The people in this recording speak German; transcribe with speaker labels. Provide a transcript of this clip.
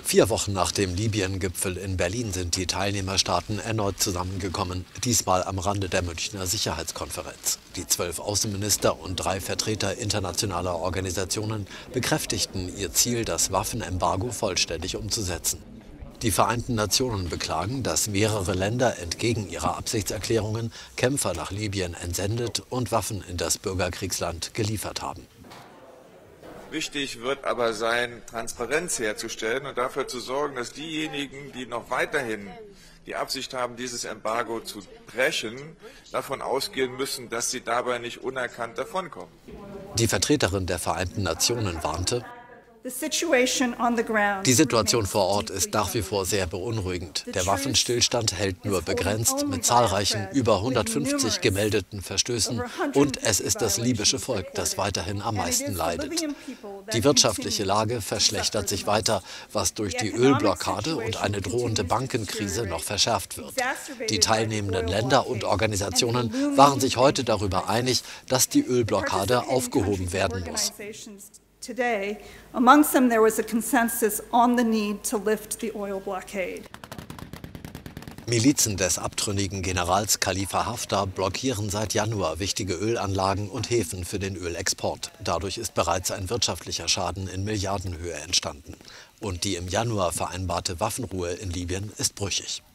Speaker 1: 4 Wochen nach dem Libyen-Gipfel in Berlin sind die Teilnehmerstaaten erneut zusammengekommen, diesmal am Rande der Münchner Sicherheitskonferenz. Die 12 Außenminister und 3 Vertreter internationaler Organisationen bekräftigten ihr Ziel, das Waffenembargo vollständig umzusetzen. Die Vereinten Nationen beklagen, dass mehrere Länder entgegen ihrer Absichtserklärungen Kämpfer nach Libyen entsendet und Waffen in das Bürgerkriegsland geliefert haben.
Speaker 2: Wichtig wird aber sein, Transparenz herzustellen und dafür zu sorgen, dass diejenigen, die noch weiterhin die Absicht haben, dieses Embargo zu brechen, davon ausgehen müssen, dass sie dabei nicht unerkannt davonkommen.
Speaker 1: Die Vertreterin der Vereinten Nationen warnte: Die Situation vor Ort ist nach wie vor sehr beunruhigend. Der Waffenstillstand hält nur begrenzt mit zahlreichen über 150 gemeldeten Verstößen und es ist das libysche Volk, das weiterhin am meisten leidet. Die wirtschaftliche Lage verschlechtert sich weiter, was durch die Ölblockade und eine drohende Bankenkrise noch verschärft wird. Die teilnehmenden Länder und Organisationen waren sich heute darüber einig, dass die Ölblockade aufgehoben werden muss.
Speaker 3: Today, amongst them there was a consensus on the need to lift the oil blockade.
Speaker 1: Milizen des abtrünnigen Generals Khalifa Haftar blockieren seit Januar wichtige Ölanlagen und Häfen für den Ölexport. Dadurch ist bereits ein wirtschaftlicher Schaden in Milliardenhöhe entstanden. Und die im Januar vereinbarte Waffenruhe in Libyen ist brüchig.